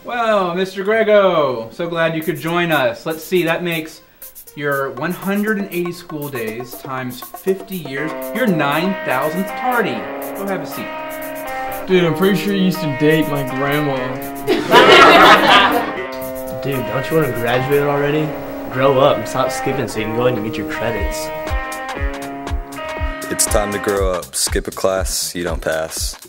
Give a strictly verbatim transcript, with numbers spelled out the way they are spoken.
Well, Mister Grego, so glad you could join us. Let's see, that makes your one hundred eighty school days times fifty years, your nine thousandth tardy. Go have a seat. Dude, I'm pretty sure you used to date my grandma. Dude, don't you want to graduate already? Grow up and stop skipping so you can go ahead and get your credits. It's time to grow up. Skip a class, you don't pass.